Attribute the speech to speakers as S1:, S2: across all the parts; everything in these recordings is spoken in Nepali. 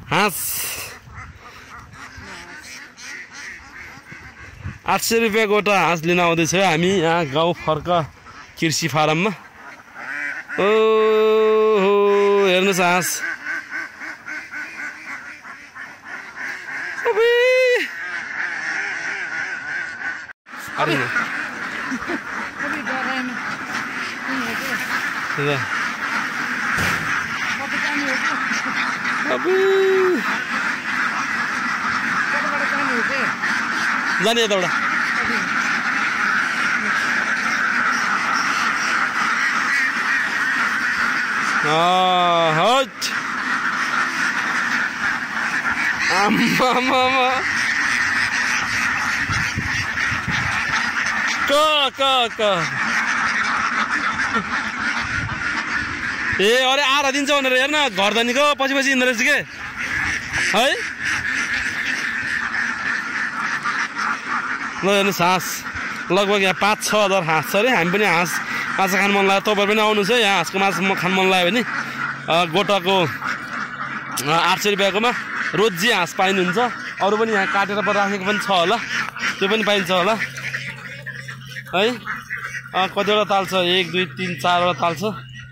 S1: हाँस 800 रुपैयाँ गोटा हाँस लिन आउँदैछ हामी यहाँ गाउँ फर्क कृषि फारममा। ओहो हेर्नुहोस् हाँस जाने यताबाट हट आम्मामा क ए अरे आधा दिन्छ भनेर हेर्न घरधनीको पछि हिँड्दो रहेछ के है। ल हेर्नुहोस् हाँस लगभग यहाँ 5-6 हजार हाँस छ अरे। हामी पनि हाँस माछा खान मन लाग्यो, तपाईहरु पनि आउनुहोस् है। यहाँ हाँसको माछा खान मन लाग्यो भने गोटाको 800 रुपैयाँकोमा रोजी हाँस पाइनुहुन्छ। अरू पनि यहाँ काटेर राखेको पनि छ होला, त्यो पनि पाइन्छ होला है। कतिवटा ताल छ 1 2 3 4 वटा ताल छ।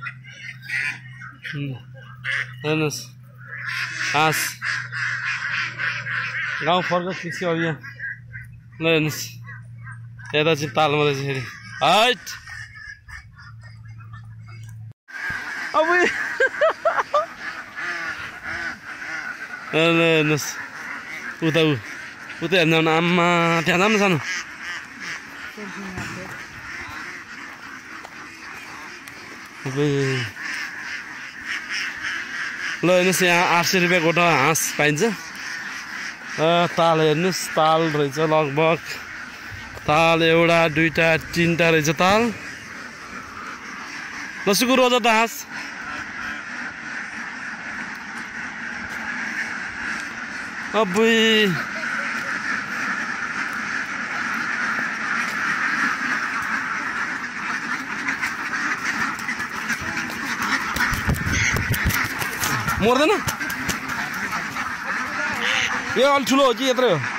S1: हेर्नुहोस् हाँस गाउँ फर्क कृषि अभियान। ल हेर्नुहोस् यता चाहिँ तालमा रहेछ फेरि हैट अब हेर्नुहोस् उता हेर्नु आम्मा त्यहाँ जानु सानो ल हेर्नुहोस् यहाँ 800 रुपैयाँ गोटा हाँस पाइन्छ। ताल हेर्नुहोस् ताल रहेछ लगभग ताल 1 2 3 रहेछ ताल। ल सुकुर रोज त हाँस अबुई मर्दैन यो अलि ठुलो हो कि यत्रै हो?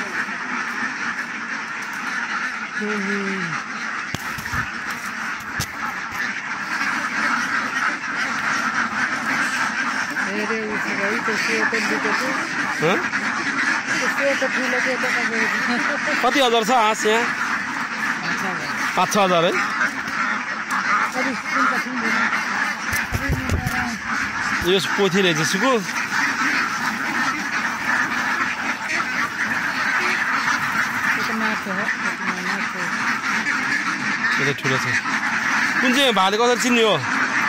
S1: कति हजार छ हाँस यहाँ? 5-6 हजार है। यो पोथी रहेछ सुकु ठुलो छ। कुन चाहिँ भाले कसरी चिन्ने हो?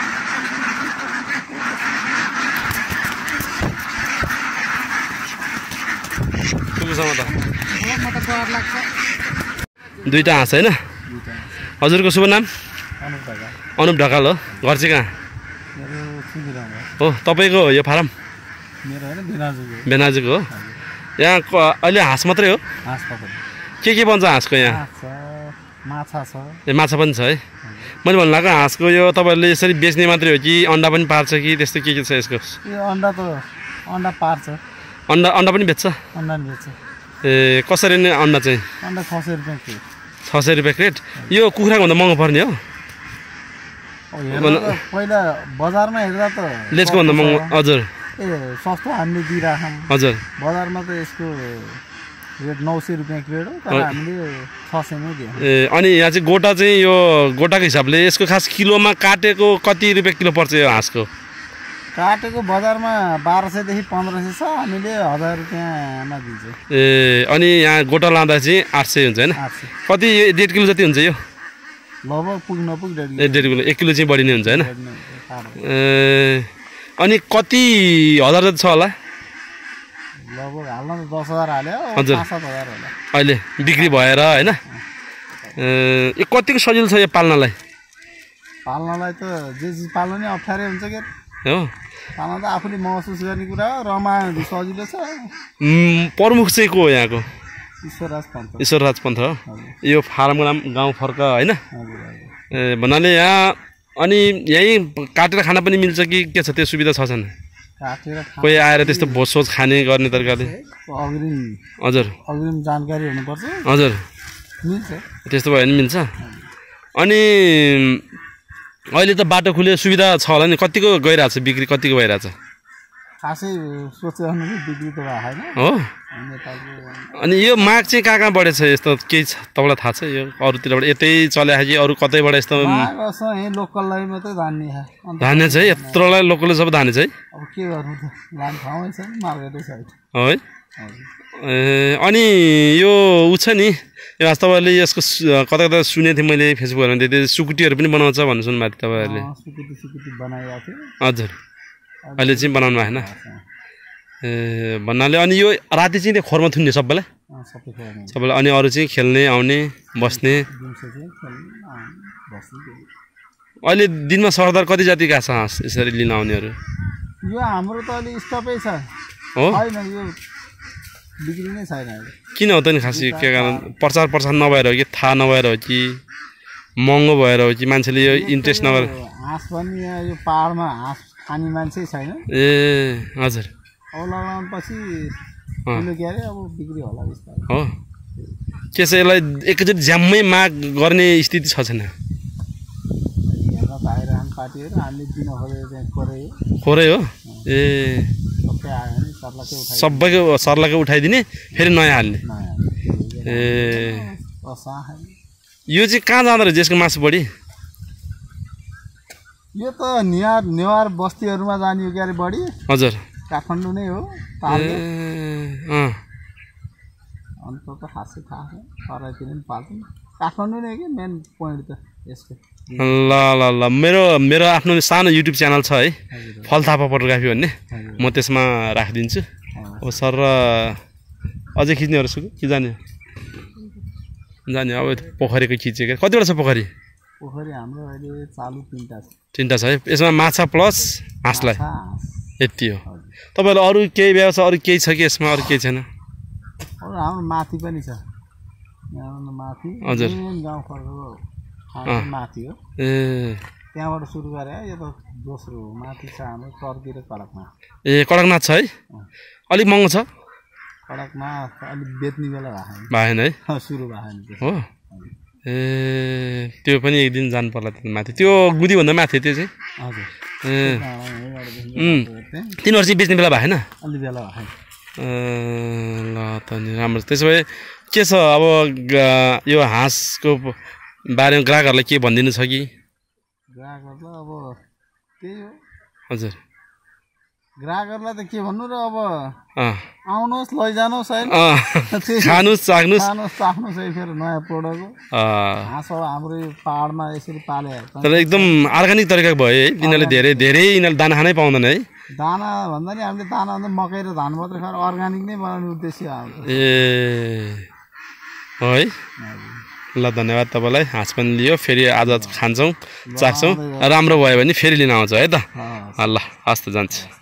S1: दुईटा हाँस होइन? हजुरको शुभ नाम? अनुप ढकाल हो। घर चाहिँ कहाँ हो तपाईँको यो फारम? बेनाजुको हो। यहाँ अहिले हाँस मात्रै हो? के बन्छ हाँसको यहाँ? माछा पनि छ है। मैले भन्नु लाग्यो हाँसको यो तपाईँहरूले यसरी बेच्ने मात्रै हो कि अन्डा पनि पार्छ कि त्यस्तो के छ यसको?
S2: अन्डा पार्छ।
S1: अन्डा पनि बेच्छ? ए कसरी नै अन्डा चाहिँ? 600 रुपैयाँ क्रेट। यो कुखुराको भन्दा महँगो पर्ने हो?
S2: पहिला बजारमा हेर्दा त
S1: लेजको भन्दा महँगो। हजुर
S2: सस्तो हामीले दिइराखौँ।
S1: हजुर
S2: बजारमा त यसको रेट 900 रुपैयाँ क्रेट हो, तर हामीले 600 मै दियौँ।
S1: ए अनि यहाँ चाहिँ गोटा चाहिँ यो गोटाको हिसाबले यसको खास किलोमा काटेको कति रुपैयाँ किलो पर्छ यो हाँसको?
S2: काटेको बजारमा 1200 देखि 1500 छ, हामीले 1000 रुपैयाँमा दिन्छौँ।
S1: ए अनि यहाँ गोटा लाँदा चाहिँ 800 हुन्छ होइन? कति 1.5 किलो जति हुन्छ यो?
S2: लगभग पुग्न
S1: 1.5 किलो। 1 किलो चाहिँ बढी नै हुन्छ होइन? ए अनि कति हजार जति छ होला?
S2: लगभग हाल्न त 10,000 हाल्यो।
S1: हजुर
S2: 5,000 होला
S1: अहिले बिक्री भएर होइन? यो कतिको सजिलो छ यो पाल्नलाई?
S2: पाल्नलाई त जे चिज पाल्न नै अप्ठ्यारै हुन्छ के
S1: हो?
S2: पाल्न त आफूले महसुस गर्ने कुरा हो। रमाइलो सजिलो छ।
S1: प्रमुख चाहिँ को हो यहाँको?
S2: ईश्वरराज पन्थ
S1: हो। यो फारमको नाम गाउँ फर्क होइन? ए भन्नाले यहाँ अनि यहीँ काटेर खाना पनि मिल्छ कि के छ? त्यो सुविधा छ छैन?
S2: काटेर
S1: कोही आएर त्यस्तो भोजसोज खाने गर्ने तरिकाले
S2: अग्रिम
S1: हजुर
S2: जानकारी हुनुपर्छ
S1: हजुर
S2: मिल्छ
S1: त्यस्तो भयो भने मिल्छ अनि अहिले त बाटो खुल्यो सुविधा छ होला नि कतिको गइरहेछ बिक्री कतिको भइरहेछ
S2: खासै सोचे अनुसार बिक्री त भएको छैन
S1: हो अनि यो माग चाहिँ कहाँ बढेछ यस्तो केही छ तपाईँलाई थाहा छ यो अरूतिरबाट यतै चले कि अरू कतैबाट यस्तो
S2: लोकललाई मात्रै
S1: धान्ने चाहिँ यत्रोलाई लोकलले सबै धाने चाहिँ
S2: अब के गर्नु त लाने ठाउँै छ मार्केटै साइड
S1: है अनि यो उ छ नि यो आज तपाईँले यसको कता कता सुनेको थिएँ मैले फेसबुकहरूमा त्यो सुकुटीहरू पनि बनाउँछ भन्नु सुन्नुभएको थियो तपाईँहरूले
S2: सुकुटी बनाइरहेको थियो
S1: हजुर अहिले चाहिँ बनाउनु भएन भन्नाले अनि यो राति चाहिँ त्यो खोरमा थुन्ने सबैलाई सबैलाई अनि अरू चाहिँ खेल्ने आउने बस्ने अहिले दिनमा सरदार कति जातिका छ हाँस यसरी लिन आउनेहरू
S2: यो हाम्रो त अलि स्टपै छ
S1: हो
S2: होइन यो बिक्री नै छैन
S1: किन हो त नि खास के कारण प्रचार नभएर हो कि थाहा नभएर हो कि महँगो भएर हो कि मान्छेले यो इन्ट्रेस्ट नभएर
S2: हाँस पनि यो पाहाडमा हाँस खाने मान्छे छैन
S1: ए हजुर
S2: अब लगाउनपछि के अरे अब बिक्री होला बिस्तारै
S1: हो के छ यसलाई एकैचोटि ज्याम्मै माग गर्ने स्थिति छ छैन
S2: पार्टीहरू हामीले दिन
S1: खोरै हो ए सबैको सर्लाकै उठाइदिने फेरि नयाँ हाल्ने ए यो चाहिँ कहाँ जाँदो रहेछ यसको मासु बढी
S2: यो त नेवार बस्तीहरूमा जाने हो के अरे बढी
S1: हजुर
S2: काठमाडौँ नै हो अन्त त खासै थाहा छैन तराईतिर पनि पाल्छौँ काठमाडौँ नै कि मेन पोइन्ट त यसको
S1: ल ल ल मेरो आफ्नो सानो युट्युब च्यानल छ है फल थापा फोटोग्राफी भन्ने म त्यसमा राखिदिन्छु अब सर र अझै खिच्नेहरू छु कि जाने अब पोखरीको खिचेको कतिवटा छ पोखरी
S2: हाम्रो अहिले चालु
S1: तिनवटा छ है यसमा माछा प्लस हाँसलाई यति हो तपाईँहरूले अरू केही व्यवसाय अरू केही छ कि यसमा अरू केही छैन
S2: हाम्रो माथि पनि छ माथि
S1: हजुर
S2: माथि हो
S1: ए
S2: त्यहाँबाट सुरु गरे यो त दोस्रो हो माथि छ हाम्रो टर्की र कडकनाथ
S1: ए कडकनाथ छ है अलिक महँगो छ
S2: कडकनाथ अलिक बेच्ने बेला
S1: भएन है
S2: सुरु भएन
S1: हो ए त्यो पनि एक दिन जानु पर्ला माथि त्यो गुदीभन्दा माथि त्यो चाहिँ
S2: हजुर
S1: ए तिनीहरू चाहिँ बेच्ने बेला भएन
S2: अलि बेला भएन
S1: ल त नि राम्रो त्यसो भए के छ अब यो हाँसको बारेमा ग्राहकहरूलाई के भनिदिनु छ कि
S2: ग्राहकहरूलाई अब त्यही हो
S1: हजुर
S2: ग्राहकहरूलाई त के भन्नु र अब आउनुहोस् लैजानुहोस् होइन
S1: खानुहोस् चाख्नुहोस्
S2: है फेरि नयाँ प्रोडक्ट हो हाँस अब हाम्रो यो पाहाडमा यसरी पाले
S1: तर एकदम अर्ग्यानिक तरिकाको भयो है यिनीहरूले धेरै यिनीहरूले दाना खानै पाउँदैन है
S2: दाना भन्दा नि हामीले दाना भन्दा मकै र धान मात्रै खाएर अर्ग्यानिक नै बनाउने उद्देश्य आउँछ
S1: ए है ल धन्यवाद तपाईँलाई हाँस पनि लियो फेरि आज खान्छौँ चाख्छौँ राम्रो भयो भने फेरि लिन आउँछ है त ल हस् त जान्छ